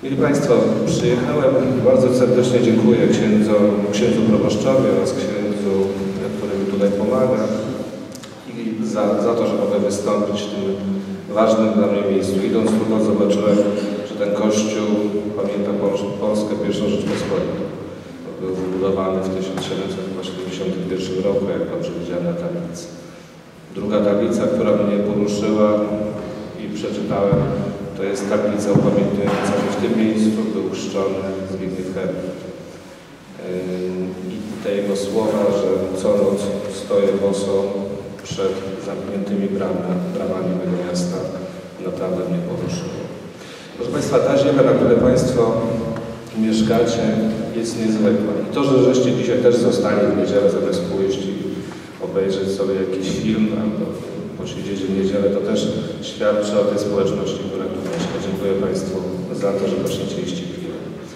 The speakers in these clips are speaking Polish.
Mili Państwo, przyjechałem, bardzo serdecznie dziękuję księdzu proboszczowi oraz księdzu, który mi tutaj pomaga i za to, że mogę wystąpić w tym ważnym dla mnie miejscu. Idąc tu zobaczyłem, że ten kościół pamięta Polskę pierwszą Rzeczpospolitą. Był wybudowany w 1771 roku, jak dobrze widziałem na tablicy. Druga tablica, która mnie poruszyła i przeczytałem, to jest tablica upamiętniająca, że w tym miejscu był chrzczony Zbigniew Herbert. I te jego słowa, że co noc stoję boso przed zamkniętymi bramami tego miasta, naprawdę mnie poruszyło. Proszę Państwa, ta ziemia, na której Państwo mieszkacie, jest niezwykła. I to, że żeście dzisiaj też zostali w niedzielę, zamiast pójść i obejrzeć sobie jakiś film albo posiedzieć w niedzielę, to też świadczy o tej społeczności, która tu mieszka. Dziękuję Państwu za to, że właśnie iść piwo.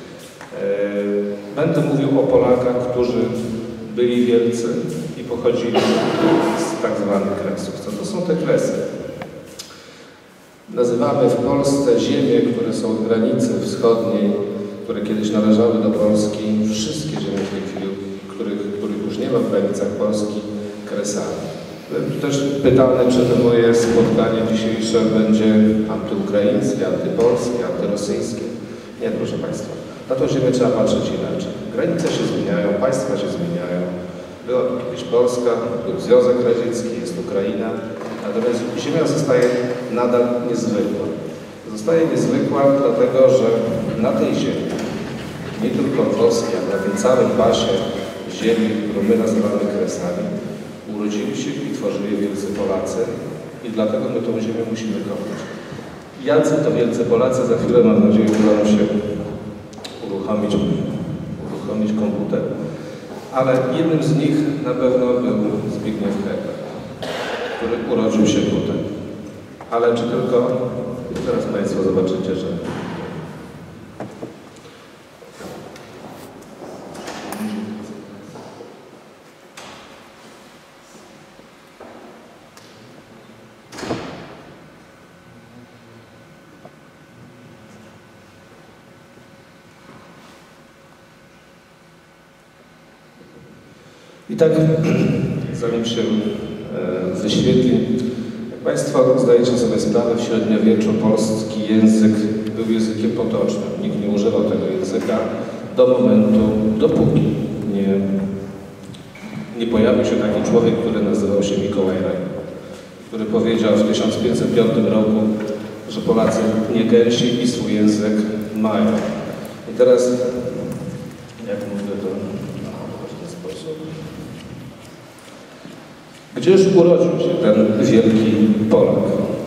Będę mówił o Polakach, którzy byli wielcy i pochodzili z tak zwanych kresów. Co to są te kresy? Nazywamy w Polsce ziemie, które są w granicy wschodniej, które kiedyś należały do Polski, wszystkie ziemie w tej chwili, których już nie ma w granicach Polski, kresami. Też pytane, czy to moje spotkanie dzisiejsze będzie antyukraińskie, antypolskie, antyrosyjskie. Nie, proszę Państwa. Na tą ziemię trzeba patrzeć inaczej. Granice się zmieniają, państwa się zmieniają. Była tu kiedyś Polska, był Związek Radziecki, jest Ukraina. Natomiast ziemia zostaje nadal niezwykła. Zostaje niezwykła dlatego, że na tej ziemi, nie tylko włoskiej, ale na tym całym pasie ziemi, którą my nazywamy kresami, urodzili się i tworzyli wielcy Polacy i dlatego my tą ziemię musimy kochać. Jacy to wielcy Polacy, za chwilę mam nadzieję uda nam się uruchomić komputer. Ale jednym z nich na pewno był Zbigniew Herbert, który urodził się tutaj. Ale czy tylko? Teraz Państwo zobaczycie, że i tak, zanim się wyświetli, jak Państwo zdajecie sobie sprawę, w średniowieczu polski język był językiem potocznym. Nikt nie używał tego języka do momentu, dopóki nie pojawił się taki człowiek, który nazywał się Mikołaj Raj, który powiedział w 1505 roku, że Polacy nie gęsi i swój język mają. I teraz, jak mówię, to w ten sposób. Gdzież urodził się ten wielki Polak?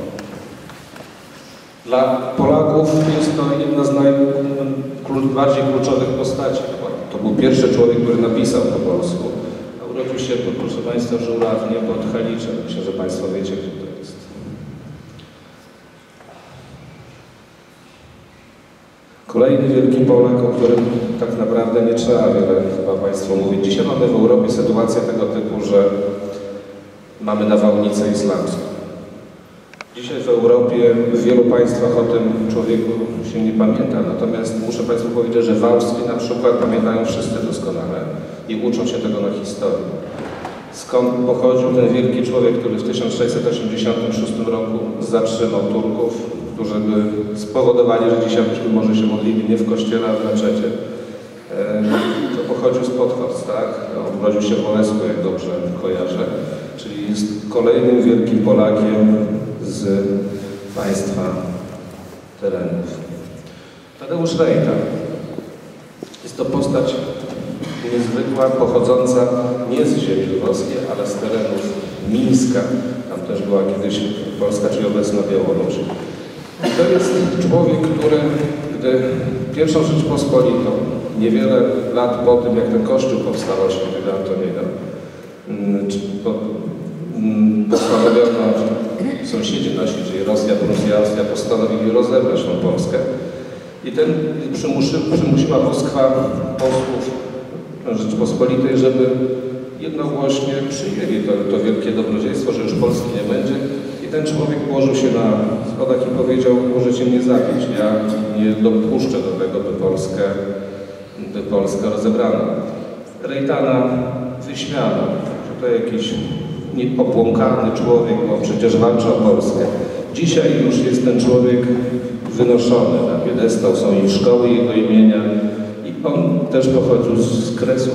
Dla Polaków jest to jedna z najbardziej kluczowych postaci. To był pierwszy człowiek, który napisał po polsku. A urodził się, proszę Państwa, w Żurawnie pod Haliczem. Myślę, że Państwo wiecie, gdzie to jest. Kolejny wielki Polak, o którym tak naprawdę nie trzeba wiele chyba Państwu mówić. Dzisiaj mamy w Europie sytuację tego typu, że mamy nawałnicę islamską. Dzisiaj w Europie, w wielu państwach o tym człowieku się nie pamięta, natomiast muszę Państwu powiedzieć, że w Austrii na przykład pamiętają wszyscy doskonale i uczą się tego na historii. Skąd pochodził ten wielki człowiek, który w 1686 roku zatrzymał Turków, którzy by spowodowali, że dzisiaj byśmy może się modlili nie w kościele, a w meczecie. To pochodził z Podhorst, tak? On urodził się w Olesku, jak dobrze kojarzę. Czyli jest kolejnym wielkim Polakiem z państwa terenów. Tadeusz Rejta. Jest to postać niezwykła, pochodząca nie z ziemi lwowskiej, ale z terenów Mińska. Tam też była kiedyś Polska, czyli obecna Białoruś. I to jest człowiek, który, gdy pierwszą Rzeczpospolitą, niewiele lat po tym, jak ten kościół powstał świętego Antoniego, postanowiono, sąsiedzi nasi, czyli Rosja, Prusja, Austria, postanowili rozebrać tą Polskę. I ten przymusiła Moskwa posłów Rzeczpospolitej, żeby jednogłośnie przyjęli to wielkie dobrodziejstwo, że już Polski nie będzie i I ten człowiek położył się na schodach i powiedział: możecie mnie zabić, ja nie dopuszczę do tego, by Polskę rozebrano. Rejtana wyśmiano, że to jakiś opłąkany człowiek, bo przecież walczy o Polskę. Dzisiaj już jest ten człowiek wynoszony na piedestał, są i szkoły jego imienia i on też pochodził z Kresów.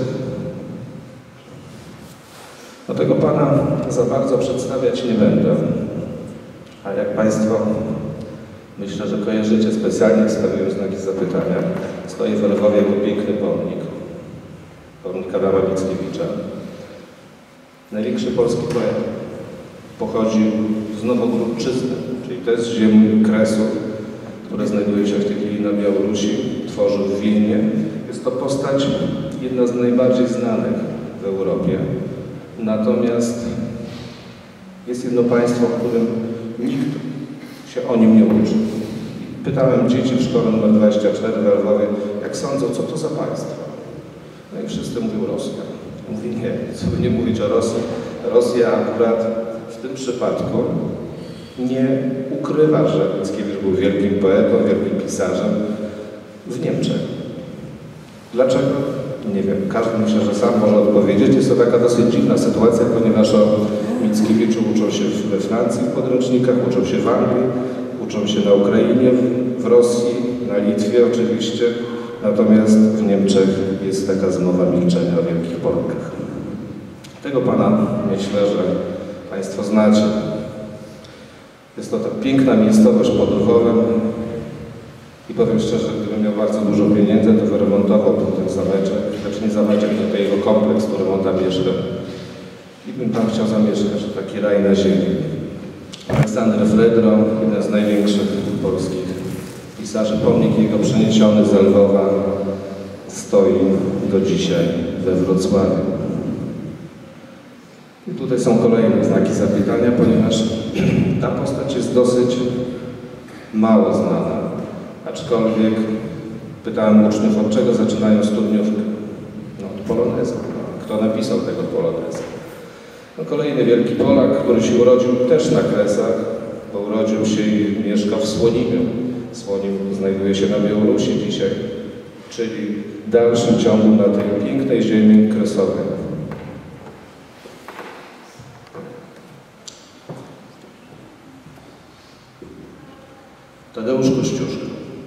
No tego pana za bardzo przedstawiać nie będę, a jak Państwo myślę, że kojarzycie, specjalnie stawiłem znaki zapytania, stoi w Lwowie jako piękny pomnik Adama Mickiewicza. Największy polski poeta. Pochodzi z Nowogródczyzny, czyli też z ziem Kresów, które znajduje się w tej chwili na Białorusi, tworzył w Wilnie. Jest to postać jedna z najbardziej znanych w Europie. Natomiast jest jedno państwo, w którym nikt się o nim nie uczy. Pytałem dzieci w szkole nr 24 w Lwowie, jak sądzą, co to za państwo? No i wszyscy mówią Rosja. Mówi nie, co by nie mówić o Rosji. Rosja akurat w tym przypadku nie ukrywa, że Mickiewicz był wielkim poetą, wielkim pisarzem w Niemczech. Dlaczego? Nie wiem. Każdy myślę, że sam może odpowiedzieć. Jest to taka dosyć dziwna sytuacja, ponieważ o Mickiewiczu uczą się we Francji w podręcznikach, uczą się w Anglii, uczą się na Ukrainie, w Rosji, na Litwie oczywiście. Natomiast w Niemczech jest taka zmowa milczenia o wielkich Polakach. Tego pana myślę, że Państwo znacie. Jest to ta piękna miejscowość pod Lwowem i powiem szczerze, gdybym miał bardzo dużo pieniędzy, to wyremontowałbym ten zameczek, znaczy nie zameczek, tylko jego kompleks, który on tam mieszka. I bym tam chciał zamieszkać, taki raj na ziemi. Aleksander Fredro, jeden z największych polskich pisarzy, pomnik jego przeniesiony z Lwowa stoi do dzisiaj we Wrocławiu. I tutaj są kolejne znaki zapytania, ponieważ ta postać jest dosyć mało znana. Aczkolwiek pytałem uczniów, od czego zaczynają studniówkę. No, od polonezu. Kto napisał tego poloneza? No, kolejny wielki Polak, który się urodził też na Kresach, bo urodził się i mieszka w Słonimiu. Słonim znajduje się na Białorusi dzisiaj, czyli w dalszym ciągu na tej pięknej ziemi kresowej. Tadeusz Kościuszko.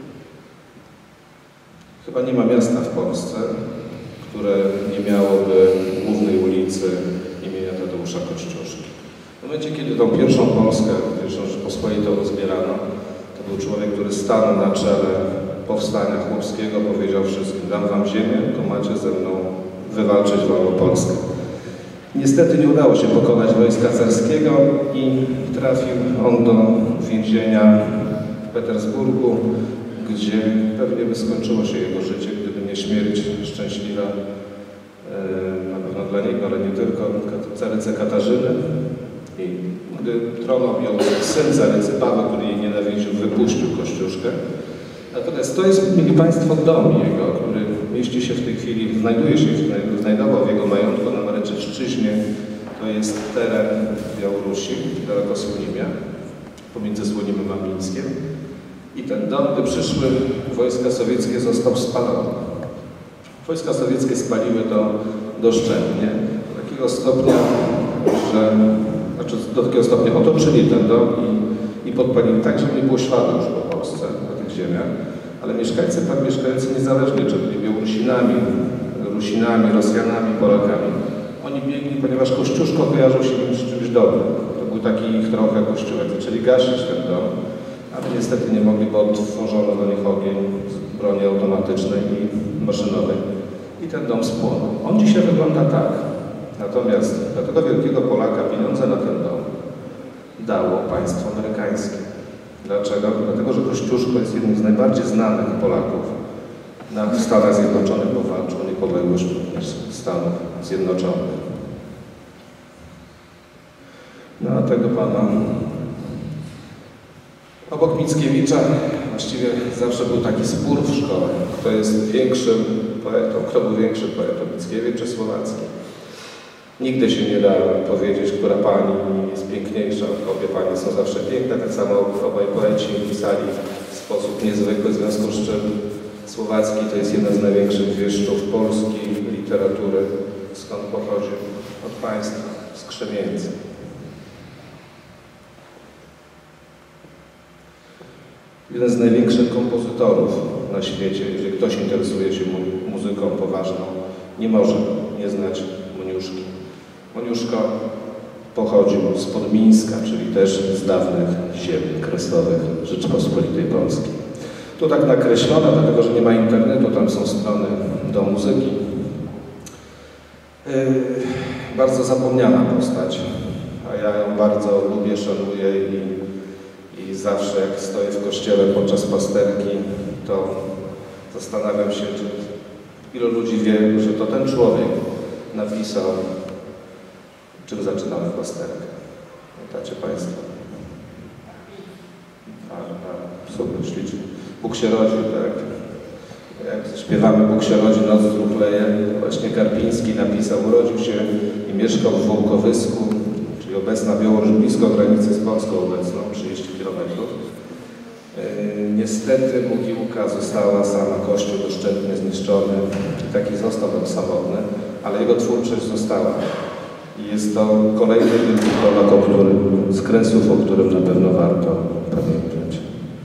Chyba nie ma miasta w Polsce, które nie miałoby głównej ulicy imienia Tadeusza Kościuszki. W momencie, kiedy tą pierwszą Polskę, pierwszą Rzeczpospolitą rozbierano, to był człowiek, który stanął na czele powstania chłopskiego, powiedział wszystkim: dam wam ziemię, to macie ze mną wywalczyć wolną Polskę. Niestety nie udało się pokonać wojska carskiego i trafił on do więzienia w Petersburgu, gdzie pewnie by skończyło się jego życie, gdyby nie śmierć szczęśliwa, na pewno dla niego, ale nie tylko, carycy Katarzyny. I gdy tron objął syn carycy Paweł, który jej nienawidził, wypuścił Kościuszkę. Natomiast to jest, mieli Państwo, dom jego, który mieści się w tej chwili, znajdował w jego majątku na Mareczewszczyźnie. To jest teren Białorusi, daleko Słonimia, pomiędzy Słonimem a Mińskiem. I ten dom, gdy przyszły wojska sowieckie, został spalony. Wojska sowieckie spaliły to doszczętnie, do takiego stopnia, że do takiego stopnia otoczyli ten dom i podpalili tak, żeby nie było śladu już po Polsce, na tych ziemiach. Ale mieszkańcy niezależnie, czy byli Białorusinami, Rusinami, Rosjanami, Polakami, oni biegli, ponieważ Kościuszko kojarzył się z czymś dobrym. To był taki ich trochę kościółek. Zaczęli gasić ten dom, ale niestety nie mogli, bo otworzono do nich ogień z broni automatycznej i maszynowej. I ten dom spłonął. On dzisiaj wygląda tak. Natomiast dla tego wielkiego Polaka pieniądze na ten dom dało państwo amerykańskie. Dlaczego? Dlatego, że Kościuszko jest jednym z najbardziej znanych Polaków w Stanach Zjednoczonych, bo walczył o niepodległość Stanów Zjednoczonych. No a tego pana obok Mickiewicza właściwie zawsze był taki spór w szkole, kto jest większym poetą, kto był większym poetą, Mickiewicz czy Słowacki. Nigdy się nie da powiedzieć, która pani jest piękniejsza. Obie panie są zawsze piękne, tak samo obaj poeci pisali w sposób niezwykły, w związku z czym Słowacki to jest jeden z największych wieszczów polskiej literatury, skąd pochodzi od państwa, z Krzemienicy. Jeden z największych kompozytorów na świecie, jeżeli ktoś interesuje się muzyką poważną, nie może nie znać Moniuszki. Moniuszko pochodził spod Mińska, czyli też z dawnych ziem kresowych Rzeczypospolitej Polskiej. Tu tak nakreślone, dlatego że nie ma internetu, tam są strony do muzyki. Bardzo zapomniana postać, a ja ją bardzo lubię, szanuję i zawsze jak stoję w kościele podczas pasterki, to zastanawiam się, ilu ludzi wie, że to ten człowiek napisał, czym zaczynamy pasterkę. Pamiętacie Państwo? Super, ślicznie. Bóg się rodzi, tak? Jak śpiewamy Bóg się rodzi, noc truchleje, właśnie Karpiński napisał, urodził się i mieszkał w Wołkowysku, czyli obecna Białoruś, blisko granicy z Polską obecną, 30 km. Niestety mogiłka została sama, kościół doszczętnie zniszczony i taki został tam samotny, ale jego twórczość została. I jest to kolejny wielki Polak, z kresów, o którym na pewno warto pamiętać.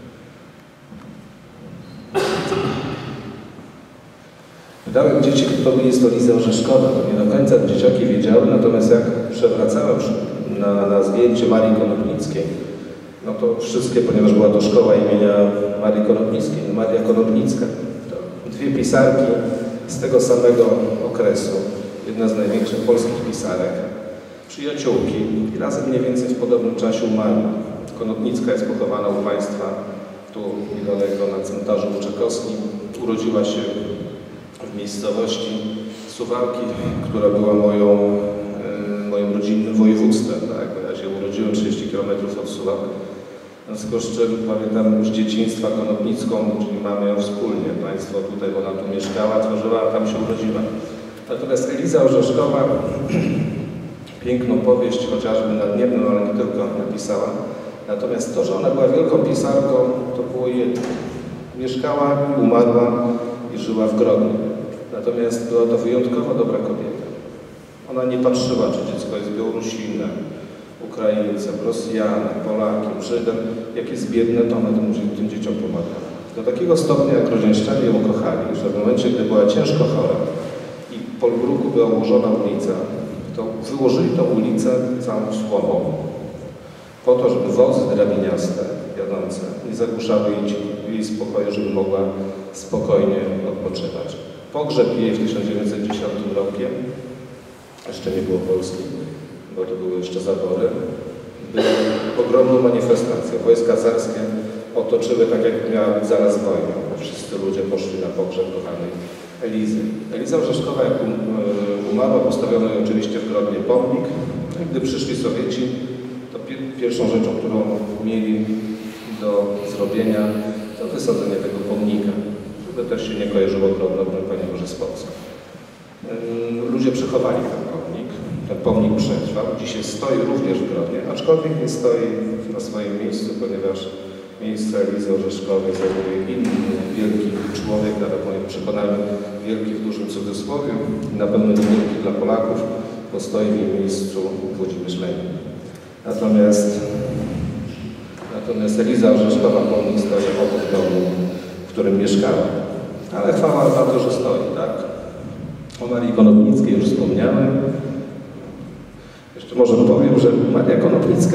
Pytałem dzieci, kto jest to Liza Orzeszkowa. To nie do końca dzieciaki wiedziały, natomiast jak przewracałem na zdjęcie Marii Konopnickiej, no to wszystkie, ponieważ była to szkoła imienia Marii Konopnickiej, Maria Konopnicka, to dwie pisarki z tego samego okresu, jedna z największych polskich pisarek, przyjaciółki i razem mniej więcej w podobnym czasie umarły. Konopnicka jest pochowana u Państwa tu niedaleko na cmentarzu Czekowskim. Urodziła się w miejscowości Suwałki, która była moim rodzinnym województwem, tak? Ja się urodziłem 30 km od Suwałk. W związku z czym pamiętam z dzieciństwa Konopnicką, czyli mamy ją wspólnie. Państwo tutaj, bo ona tu mieszkała, tworzyła, a tam się urodziła. Natomiast Eliza Orzeszkowa piękną powieść, chociażby na Dniepnem, ale nie tylko, napisała. Natomiast to, że ona była wielką pisarką, to było jedno. Mieszkała, umarła i żyła w Grodnie. Natomiast była to wyjątkowo dobra kobieta. Ona nie patrzyła, czy dziecko jest Białorusinem, Ukraińcem, Rosjanem, Polakiem, Żydem. Jak jest biedne, to ona tym dzieciom pomagała. Do takiego stopnia, jak rodzieńszczanie ją kochali, że w momencie, gdy była ciężko chora i po bruku była ułożona ulica, to wyłożyli tą ulicę całą słomą, po to, żeby wozy drabiniaste jadące nie zagłuszały jej spokoju, żeby mogła spokojnie odpoczywać. Pogrzeb jej w 1910 rokiem, jeszcze nie było Polski, bo to były jeszcze zabory, były ogromną manifestacją. Wojska carskie otoczyły tak, jak miała być zaraz wojna. Wszyscy ludzie poszli na pogrzeb kochanej Elizy. Eliza Orzeszkowa, jak umarła, postawiono jej oczywiście w Grodnie pomnik. I gdy przyszli Sowieci, to pierwszą rzeczą, którą mieli do zrobienia, to wysadzenie tego pomnika, żeby też się nie kojarzyło Grodno, Panie Boże, z Polską. Ludzie przechowali ten pomnik. Ten pomnik przetrwał. Dzisiaj stoi również w Grodnie, aczkolwiek nie stoi na swoim miejscu, ponieważ miejsce Elizy Orzeszkowej zajmuje inny wielki człowiek, nawet moim przekonaniu wielki w dużym cudzysłowie, na pewno nie wielki dla Polaków, bo stoi w jej miejscu Włodzimierz Lenin. Natomiast Eliza Orzeszkowa pomnik stoi obok domu, w którym mieszkała. Ale chwała za to, że stoi, tak? O Marii Konopnickiej już wspomniałem. Jeszcze może powiem, że Maria Konopnicka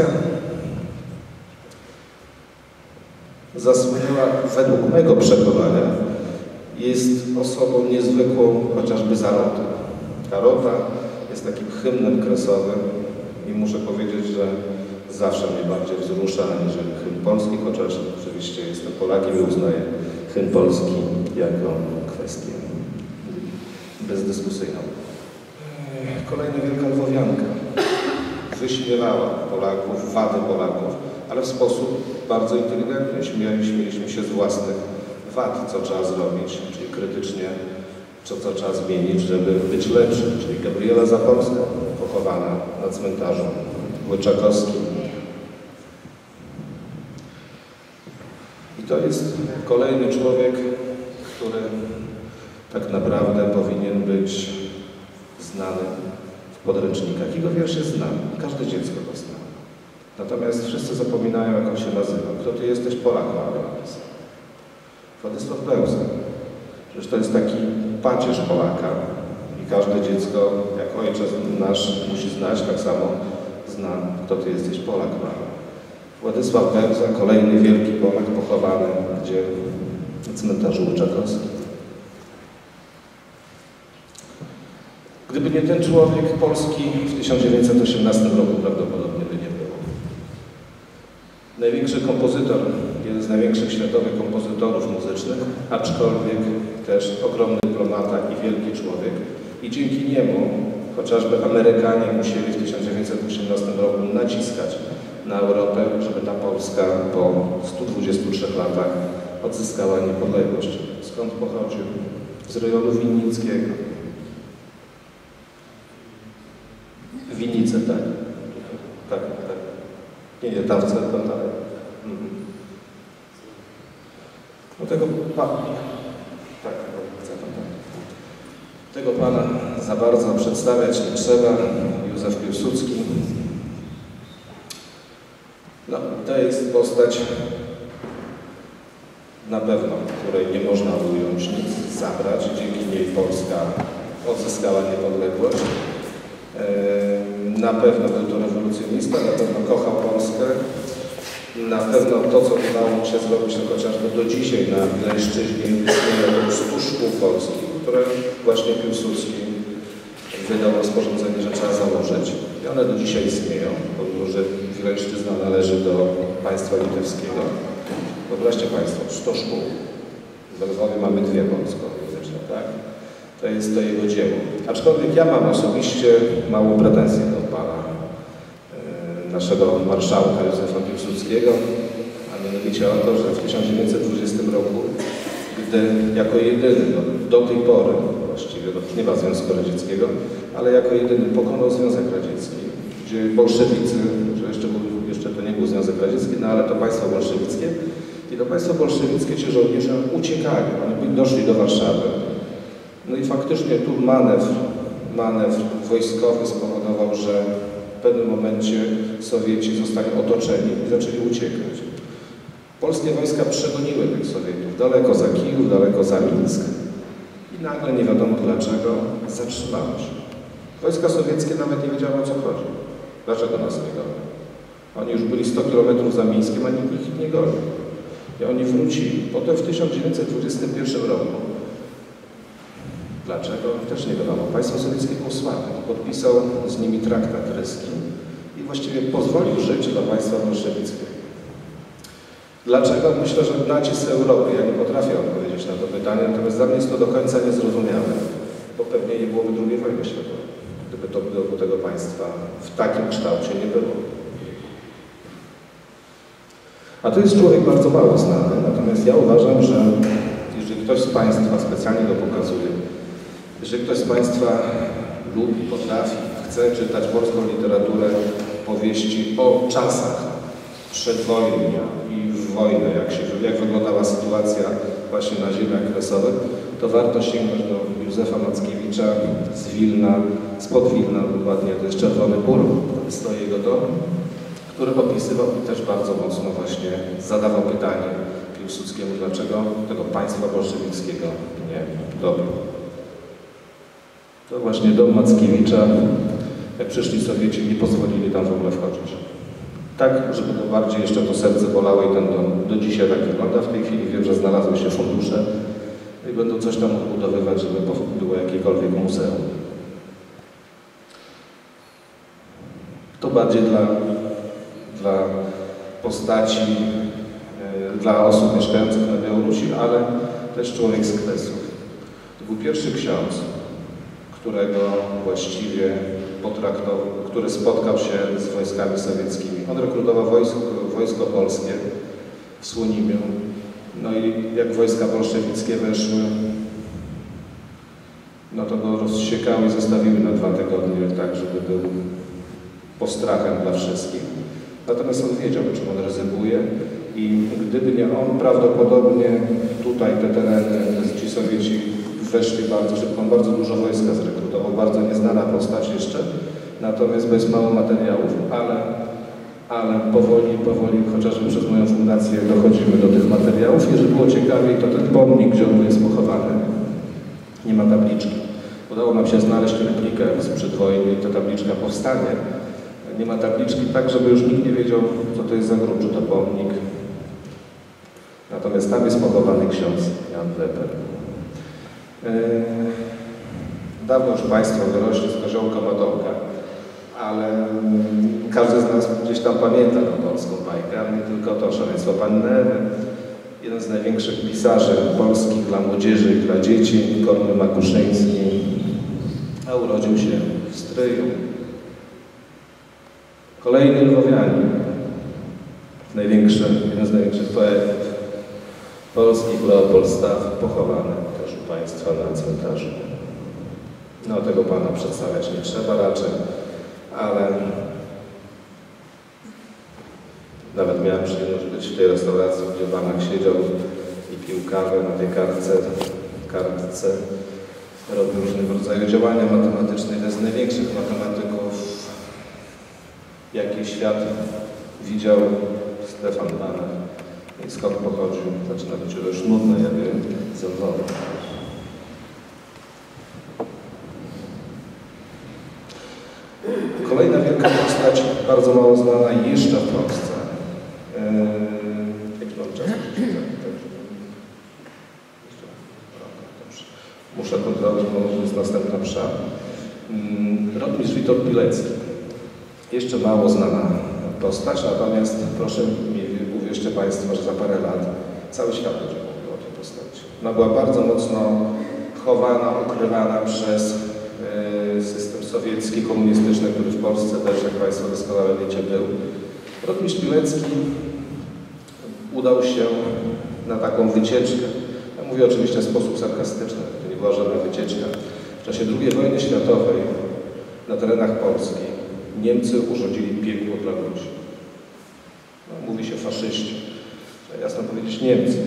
zasłynęła, według mego przekonania, jest osobą niezwykłą, chociażby za Rotę. Ta Rota jest takim hymnem kresowym i muszę powiedzieć, że zawsze mnie bardziej wzrusza aniżeli hymn polski, chociaż oczywiście jestem Polakiem i uznaję hymn polski jako kwestię bezdyskusyjną. Kolejna wielka lwowianka. Wyśmiewała Polaków, wady Polaków, ale w sposób bardzo inteligentny. Śmieliśmy się z własnych wad, co trzeba zrobić, czyli krytycznie, co trzeba zmienić, żeby być lepszy. Czyli Gabriela Zaborska, pochowana na cmentarzu łyczakowskim. I to jest kolejny człowiek, który tak naprawdę powinien być znany w podręcznikach. Jego wiersz jest znany, każde dziecko go zna. Natomiast wszyscy zapominają, jak on się nazywa. Kto ty jesteś? Polak, ale napisał. Władysław Bełza. Przecież to jest taki pacierz Polaka. I każde dziecko, jak ojciec nasz musi znać, tak samo zna, kto ty jesteś? Polak, ale. Władysław Bełza, kolejny wielki Polak pochowany, gdzie na cmentarzu łyczakowskim. Gdyby nie ten człowiek, Polski w 1918 roku prawdopodobnie by nie było. Największy kompozytor, jeden z największych światowych kompozytorów muzycznych, aczkolwiek też ogromny dyplomata i wielki człowiek. I dzięki niemu chociażby Amerykanie musieli w 1918 roku naciskać na Europę, żeby ta Polska po 123 latach odzyskała niepodległość. Skąd pochodził? Z rejonu winnickiego. Winnice, tak. Tak. Nie, tam w centrum dalej. No tego pana, tak, chcę tam. Tego pana za bardzo przedstawiać nie trzeba. Józef Piłsudski. No, to jest postać na pewno, której nie można ująć, nic zabrać. Dzięki niej Polska odzyskała niepodległość. Na pewno był to rewolucjonista, na pewno kochał Polskę. Na pewno to, co udało mu się zrobić, to chociażby do dzisiaj na Leszczyźnie istnieje około 100 szkół polskich, które właśnie Piłsudski wydał rozporządzenie, że trzeba założyć. I one do dzisiaj istnieją, pomimo że Wileńszczyzna należy do państwa litewskiego. Wyobraźcie Państwo, 100 szkół. W Lwowie mamy 2 polsko-języczne, tak? To jest to jego dzieło. Aczkolwiek ja mam osobiście małą pretensję do pana naszego marszałka Józefa Piłsudskiego, a mianowicie o to, że w 1920 roku, gdy jako jedyny, do tej pory właściwie, nie ma Związku Radzieckiego, ale jako jedyny pokonał Związek Radziecki, gdzie bolszewicy, że jeszcze to nie był Związek Radziecki, no ale to państwo bolszewickie, i to państwo bolszewickie ci żołnierze uciekali, oni doszli do Warszawy. No i faktycznie tu manewr wojskowy spowodował, że w pewnym momencie Sowieci zostali otoczeni i zaczęli uciekać. Polskie wojska przegoniły tych Sowietów daleko za Kijów, daleko za Mińsk i nagle nie wiadomo dlaczego zatrzymały się. Wojska sowieckie nawet nie wiedziały, o co chodzi. Dlaczego nas nie gonią? Oni już byli 100 km za Mińskiem, a nikt ich nie gonił. I oni wrócili. Potem w 1921 roku. Dlaczego? Też nie wiadomo. Państwo sowieckie było słabe. Podpisał z nimi traktat ryski i właściwie pozwolił żyć dla państwa bolszewickiego. Dlaczego? Myślę, że nacisk Europy. Ja nie potrafię odpowiedzieć na to pytanie, natomiast dla mnie jest to do końca niezrozumiałe, bo pewnie nie byłoby II wojny światowej, gdyby to było tego państwa w takim kształcie nie było. A to jest człowiek bardzo mało znany, natomiast ja uważam, że jeżeli ktoś z Państwa, specjalnie to pokazuje, jeżeli ktoś z Państwa lubi, potrafi, chce czytać polską literaturę, powieści o czasach przedwojnia i w wojnę, jak wyglądała sytuacja właśnie na ziemiach kresowych, to warto sięgnąć do Józefa Mackiewicza z Wilna, spod Wilna dokładnie, to jest Czerwony Bór, tam stoi jego dom, który opisywał i też bardzo mocno właśnie zadawał pytanie Piłsudskiemu, dlaczego tego państwa bolszewickiego nie dobił. To właśnie dom Mackiewicza, jak przyszli Sowieci, nie pozwolili tam w ogóle wchodzić. Tak, żeby to bardziej jeszcze to serce bolało i ten dom do dzisiaj tak wygląda. W tej chwili wiem, że znalazły się fundusze i będą coś tam odbudowywać, żeby było jakiekolwiek muzeum. To bardziej dla postaci, dla osób mieszkających na Białorusi, ale też człowiek z Kresów. To był pierwszy ksiądz, którego właściwie który spotkał się z wojskami sowieckimi. On rekrutował wojsko polskie w Słonimiu. No i jak wojska bolszewickie weszły, no to go rozsiekały i zostawiły na 2 tygodnie, tak żeby był postrachem dla wszystkich. Natomiast on wiedział, czym on ryzykuje i gdyby nie on, prawdopodobnie tutaj te tereny, ci Sowieci weszli bardzo szybko. On bardzo dużo wojska zrekrutował, bardzo nieznana postać jeszcze, natomiast bez mało materiałów, ale powoli, chociażby przez moją fundację dochodzimy do tych materiałów. Jeżeli było ciekawiej, to ten pomnik, gdzie on jest pochowany, nie ma tabliczki. Udało nam się znaleźć replikę sprzed wojny i ta tabliczka powstanie. Nie ma tabliczki tak, żeby już nikt nie wiedział, co to jest za grób, czy to pomnik. Natomiast tam jest pochowany ksiądz Jan Weber. Dawno już Państwo wyrośli z koziołka Matomka, ale każdy z nas gdzieś tam pamięta tą polską bajkę, a nie tylko to, szaleństwo Panny Ewy. Jeden z największych pisarzy polskich dla młodzieży i dla dzieci, Kornel Makuszyński, a urodził się w Stryju. Kolejny lwowianin, jeden z największych poetów polskich, Leopold Staff, pochowany też u Państwa na cmentarzu. No tego Pana przedstawiać nie trzeba raczej, ale nawet miałem przyjemność być w tej restauracji, gdzie Banak siedział i pił kawę na tej kartce. Robił różnego rodzaju działania matematyczne. Jeden z największych matematyków, jaki świat widział, Stefan Banak. I skąd pochodził? Zaczyna być już nudne, ja wiem, ze mną. Kolejna wielka postać, bardzo mało znana jeszcze w Polsce. Jaki mam czas? Muszę kontrolować, bo jest następna msza. Rotmistrz Witold Pilecki. Jeszcze mało znana postać, natomiast proszę mi, uwierzcie Państwo, że za parę lat cały świat będzie mówił o tej postaci. Ona była bardzo mocno chowana, ukrywana przez system sowiecki, komunistyczny, który w Polsce też, jak Państwo doskonale wiecie, był. Rotmistrz Pilecki udał się na taką wycieczkę. Ja mówię oczywiście w sposób sarkastyczny, to nie była żadna wycieczka. W czasie II wojny światowej na terenach Polski Niemcy urządzili piekło dla ludzi. No, mówi się faszyści, trzeba jasno powiedzieć Niemcy.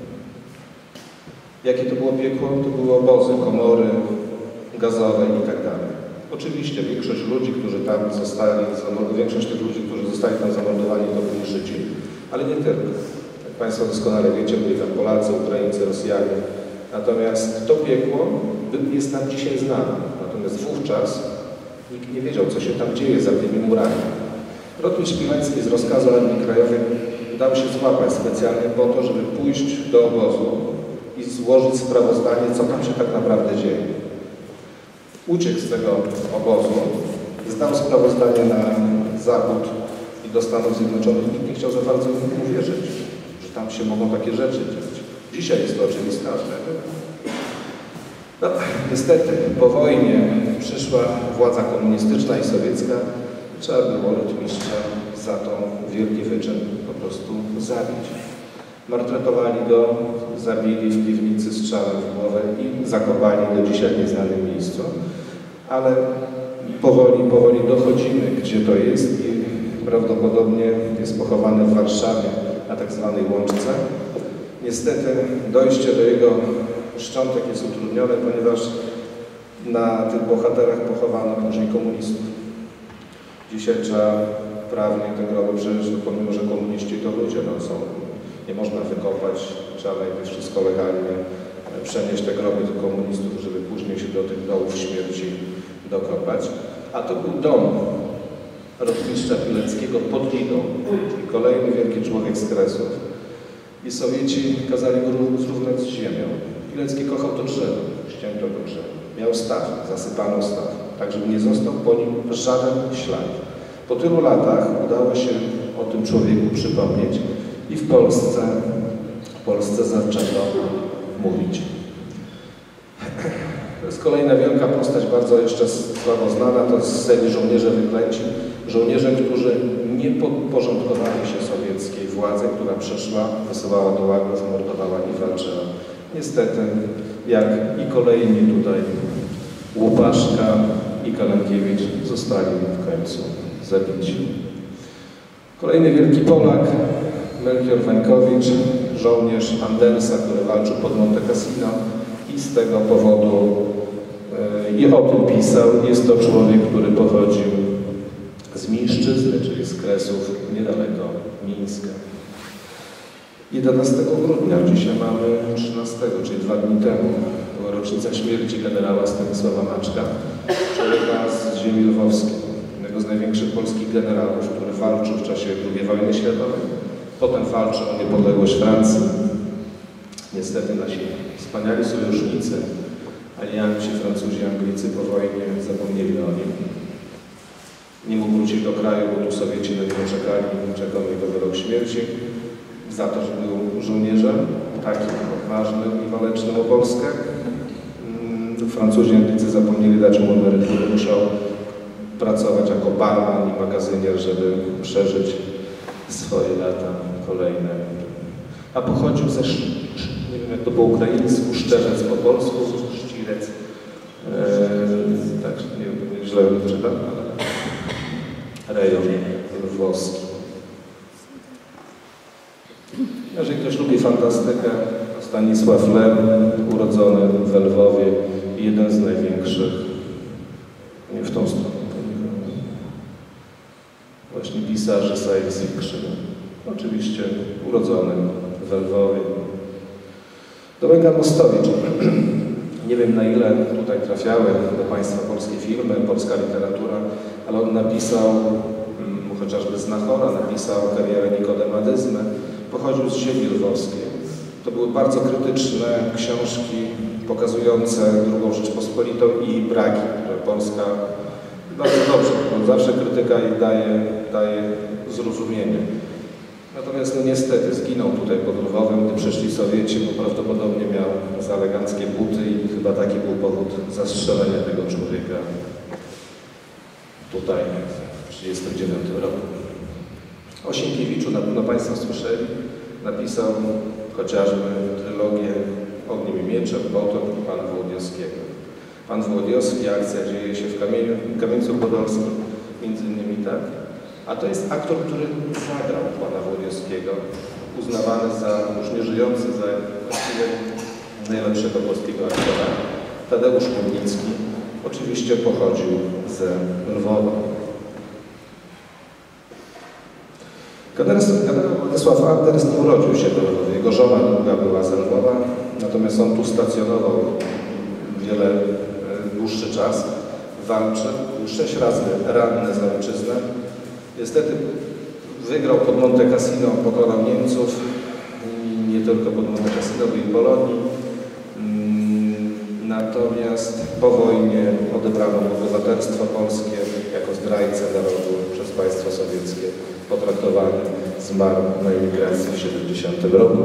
Jakie to było piekło? To były obozy, komory gazowe i tak dalej. Oczywiście większość ludzi, którzy tam zostali, większość tych ludzi, którzy zostali tam zamordowani, to byli Żydzi, ale nie tylko. Jak Państwo doskonale wiecie, byli tam Polacy, Ukraińcy, Rosjanie. Natomiast to piekło jest nam dzisiaj znane. Natomiast wówczas nikt nie wiedział, co się tam dzieje za tymi murami. Rotmistrz Pilecki z rozkazu Armii Krajowej dał się złapać specjalnie po to, żeby pójść do obozu i złożyć sprawozdanie, co tam się tak naprawdę dzieje. Uciekł z tego obozu, zdał sprawozdanie na Zachód i do Stanów Zjednoczonych. Nikt nie chciał za bardzo mu uwierzyć, że tam się mogą takie rzeczy dziać. Dzisiaj jest to oczywiste. No, niestety po wojnie przyszła władza komunistyczna i sowiecka. Trzeba było rotmistrza za to wielki wyczyn po prostu zabić. Martretowali go, zabili w piwnicy strzałem w głowę i zakopali do dzisiaj nieznanym miejscu. Ale powoli dochodzimy, gdzie to jest i prawdopodobnie jest pochowany w Warszawie na tak zwanej Łączce. Niestety dojście do jego szczątek jest utrudnione, ponieważ na tych bohaterach pochowano później komunistów. Dzisiaj trzeba prawnie te groby przecież, pomimo że komuniści to ludzie, no są, nie można wykopać, trzeba najpierw wszystko legalnie przenieść te groby do komunistów, żeby później się do tych dołów śmierci dokopać. A to był dom rotmistrza Pileckiego pod Lidą, czyli kolejny wielki człowiek z Kresów. I Sowieci kazali go zrównać z ziemią. Pilecki kochał to drzewo, ścięto to drzewo. Miał staw, zasypano staw, tak żeby nie został po nim żaden ślad. Po tylu latach udało się o tym człowieku przypomnieć i w Polsce zaczęto mówić. To jest kolejna wielka postać, bardzo jeszcze słabo znana, to jest z serii Żołnierze Wyklęci. Żołnierze, którzy nie podporządkowali się sowieckiej władzy, która przyszła, wysyłała do łagów, mordowała i walczyła. Niestety, jak i kolejni tutaj Łupaszka i Kalankiewicz zostali w końcu zabici. Kolejny wielki Polak, Melchior Wańkowicz, żołnierz Andersa, który walczył pod Monte Cassino i z tego powodu i o tym pisał. Jest to człowiek, który pochodził z Mińszczyzny, czyli z Kresów, niedaleko Mińska. 11 grudnia, dzisiaj mamy 13, czyli 2 dni temu, była rocznica śmierci generała Stanisława Maczka, człowieka z ziemi lwowskiej, jednego z największych polskich generałów, który walczył w czasie II wojny światowej. Potem walczył o niepodległość Francji. Niestety nasi wspaniali sojusznicy, alianci, Francuzi, Anglicy po wojnie zapomnieli o nim. Nie mógł wrócić do kraju, bo tu Sowieci na niego czekali, czekał jego wyrok śmierci za to, że był żołnierzem takim odważnym i walecznym o Polskę. Francuzi, Anglicy zapomnieli dać mu emeryturę, musiał pracować jako barman i magazynier, żeby przeżyć swoje lata kolejne. A pochodził ze, nie wiem jak to po ukraińsku, Szczerzec po polsku, Szczirec. Tak, nie wiem, źle czytam, ale rejon lwowski. Jeżeli ktoś lubi fantastykę, Stanisław Lem, urodzony w Lwowie, jeden z największych, nie w tą stronę, właśnie pisarzy science fiction. Oczywiście urodzony w Lwowie. Dominika Mostowicz. Nie wiem, na ile tutaj trafiały do Państwa polskie filmy, polska literatura, ale on napisał, chociażby Znachora, napisał Karierę Nikodemadyzmy. Pochodził z ziemi lwowskiej. To były bardzo krytyczne książki pokazujące II Rzeczpospolitą i braki, które Polska bardzo dobrze, bo zawsze krytyka jej daje zrozumienie. Natomiast no niestety zginął tutaj pod Lwowem, gdy przyszli Sowieci, bo prawdopodobnie miał za eleganckie buty i chyba taki był powód zastrzelenia tego człowieka tutaj w 1939 roku. O Sienkiewiczu na pewno Państwo słyszeli, napisał chociażby trylogię Ogniem i Mieczem, Potop i Pan Wołodyjowskiego. Pan Wołodyjowski, akcja dzieje się w Kamieńcu Podolskim, między innymi tak. A to jest aktor, który zagrał Pana Wołodyjowskiego, uznawany za już nieżyjący, za właściwie najlepszego polskiego aktora. Tadeusz Chmielnicki oczywiście pochodził ze Lwowa. Generał Władysław Anders nie urodził się w Lwowie. Jego żona długa była z Lwowa, natomiast on tu stacjonował dłuższy czas, walczył, był 6 razy ranny za ojczyznę. Niestety wygrał pod Monte Cassino, pokonał Niemców, nie tylko pod Monte Cassino, bo i Polonii. Natomiast po wojnie odebrano mu obywatelstwo polskie jako zdrajcę narodu przez państwo sowieckie. Potraktowany, zmarł na emigracji w 1970 roku.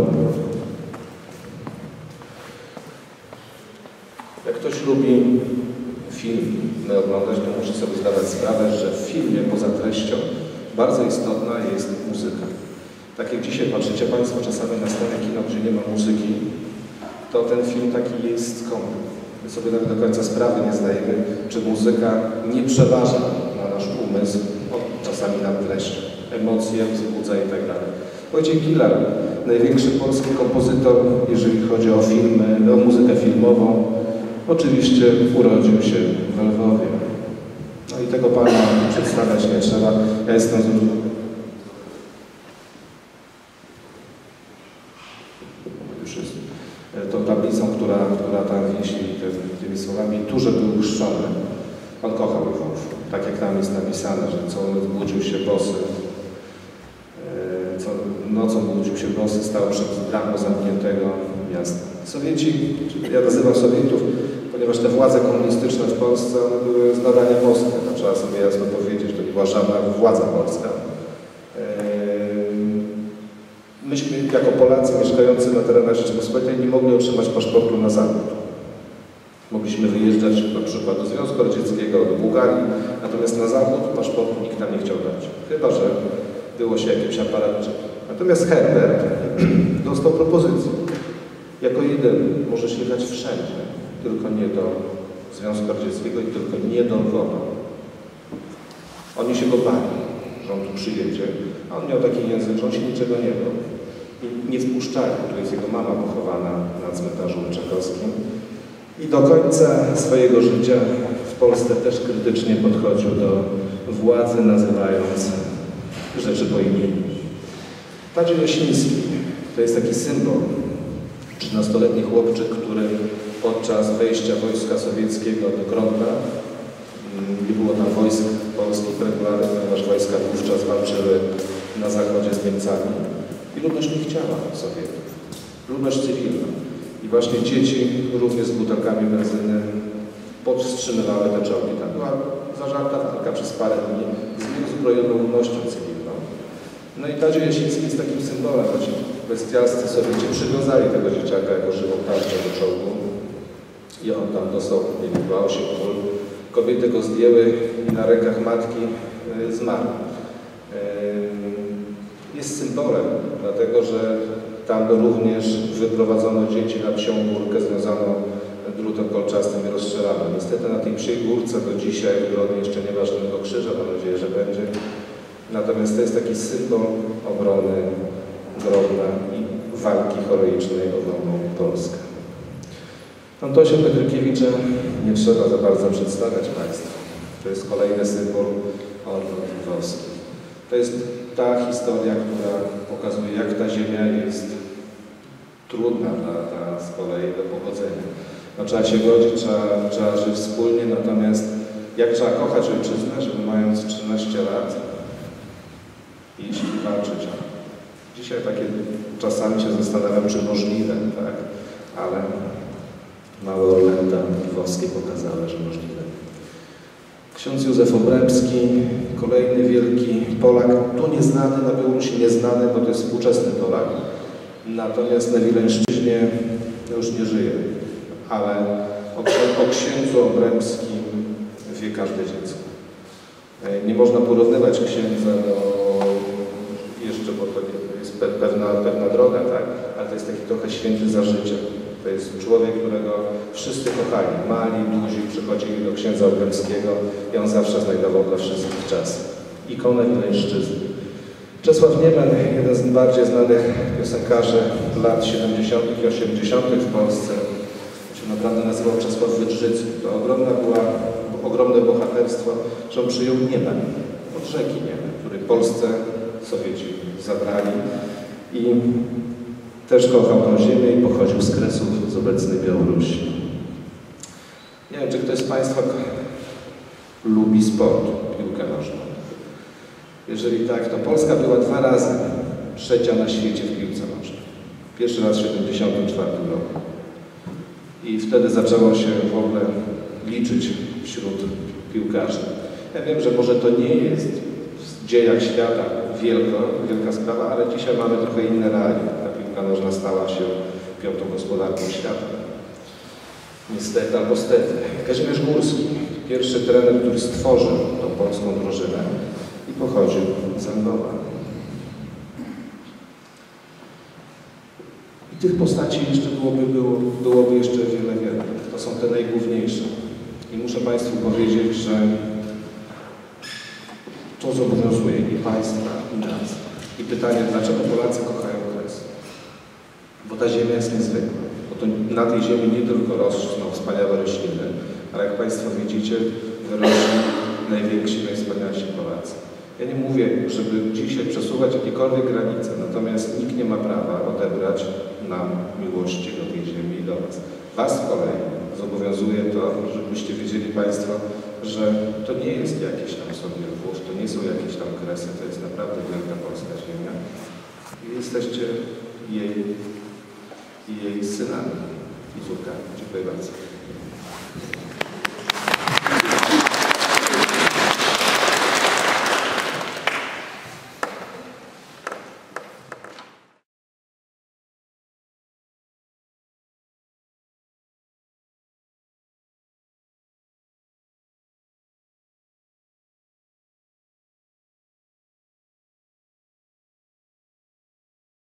Jak ktoś lubi filmy oglądać, to musi sobie zdawać sprawę, że w filmie poza treścią bardzo istotna jest muzyka. Tak jak dzisiaj patrzycie Państwo czasami na stare kino, gdzie nie ma muzyki, to ten film taki jest skąpy. My sobie nawet do końca sprawy nie zdajemy, czy muzyka nie przeważa na nasz umysł, czasami nad treścią. Emocje wzbudza i tak dalej. Wojciech Gilar, największy polski kompozytor, jeżeli chodzi o filmy, o muzykę filmową, oczywiście urodził się w Lwowie. No i tego pana przedstawiać nie trzeba. Ja jestem z tą tablicą, która tam wisi tymi słowami, tu, że był chrzczony. On kochał Lwów. Tak jak tam jest napisane, że co on budził się bosy, nocą budził się bosy, stał przed bramą zamkniętego miasta. Sowieci, ja nazywam Sowietów, ponieważ te władze komunistyczne w Polsce, one były z nadania boskie, to trzeba sobie jasno powiedzieć, to nie była żadna władza polska. Myśmy jako Polacy mieszkający na terenach Rzeczypospolitej nie mogli otrzymać paszportu na zachód. Mogliśmy wyjeżdżać na przykład do Związku Radzieckiego, do Bułgarii, natomiast na zachód paszportu nikt nam nie chciał dać. Chyba że było się jakimś aparatem. Natomiast Herbert dostał propozycję. Jako jeden możesz jechać wszędzie, tylko nie do Związku Radzieckiego i tylko nie do Lwowa. Oni się go bali, że on tu przyjedzie, a on miał taki język, że on się niczego nie bał. I nie wpuszczali, tu jest jego mama pochowana na cmentarzu Łyczakowskim. I do końca swojego życia w Polsce też krytycznie podchodził do władzy, nazywając rzeczy po imieniu. Tadzio Jasiński to jest taki symbol. 13-letni chłopczyk, który podczas wejścia wojska sowieckiego do Grodna, nie było tam wojsk polskich regularnych, ponieważ wojska wówczas walczyły na zachodzie z Niemcami i ludność nie chciała Sowietów. Ludność cywilna. I właśnie dzieci również z butelkami benzyny powstrzymywały te czołgi. Tam była zażarta walka przez parę dni z uzbrojoną ludnością cywilną. No i Tadzio Jasiński jest takim symbolem, choć bestialscy Sowieci przywiązali tego dzieciaka jako żywą tarczę do czołgu i on tam dostał, nie wiem, 8 kul. Kobiety go zdjęły i na rękach matki zmarł. Jest symbolem, dlatego że tam również wyprowadzono dzieci na psią górkę, związano drutem kolczastym i rozstrzelano. Niestety na tej psiej górce do dzisiaj w Grodnie jeszcze nie ma żadnego krzyża, mam nadzieję, że będzie. Natomiast to jest taki symbol obrony Grodna i walki heroicznej o wolną Polskę. Antosia Petrykiewicza nie trzeba za bardzo przedstawiać Państwu. To jest kolejny symbol Orląt Lwowskich. To jest ta historia, która pokazuje, jak ta ziemia jest trudna z kolei do pogodzenia. No, trzeba się godzić, trzeba żyć wspólnie, natomiast jak trzeba kochać ojczyznę, żeby mając 13 lat iść i walczyć. Dzisiaj takie czasami się zastanawiam, czy możliwe, tak? Ale małe Orlęta lwowskie pokazały, że możliwe. Ksiądz Józef Obremski, kolejny wielki Polak, tu nieznany, na Białorusi nieznany, bo to jest współczesny Polak. Natomiast na Wileńszczyźnie już nie żyje. Ale o księdzu Obremskim wie każde dziecko. Nie można porównywać księdza do jeszcze, bo to jest pewna droga, tak? Ale to jest taki trochę święty za życia. To jest człowiek, którego wszyscy kochali. Mali, duzi przychodzili do księdza Obremskiego i on zawsze znajdował dla wszystkich czas. Ikonę Wileńszczyzny. Czesław Niemen, jeden z bardziej znanych piosenkarzy lat 70. i 80. w Polsce, się naprawdę nazywał Czesław Wydrzycki. To ogromne bohaterstwo, że on przyjął Niemen od rzeki Niemen, który Polsce Sowieci zabrali i też kochał tę ziemię i pochodził z Kresów, z obecnej Białorusi. Nie wiem, czy ktoś z Państwa lubi sport, piłkę nożną. Jeżeli tak, to Polska była 2 razy trzecia na świecie w piłce nożnej. Pierwszy raz w 1974 roku. I wtedy zaczęło się w ogóle liczyć wśród piłkarzy. Ja wiem, że może to nie jest w dziejach świata wielka sprawa, ale dzisiaj mamy trochę inne realia. Ta piłka nożna stała się 5. gospodarką świata. Niestety albo stety. Kazimierz Górski, pierwszy trener, który stworzył tą polską drużynę i pochodził z Lwowa. I tych postaci jeszcze byłoby jeszcze wiele. To są te najgłówniejsze. I muszę Państwu powiedzieć, że to zobowiązuje i Państwa, i nas. I pytanie, dlaczego Polacy kochają Kres? Bo ta ziemia jest niezwykła. Bo to na tej ziemi nie tylko rosną wspaniałe rośliny, ale jak Państwo widzicie, wyrośli najwięksi, najwspanialsi Polacy. Ja nie mówię, żeby dzisiaj przesuwać jakiekolwiek granice, natomiast nikt nie ma prawa odebrać nam miłości do tej ziemi i do Was. Was z kolei zobowiązuje to, żebyście wiedzieli Państwo, że to nie jest jakiś tam sobie Lwów, to nie są jakieś tam Kresy, to jest naprawdę wielka polska ziemia i jesteście jej synami i córkami. Dziękuję bardzo.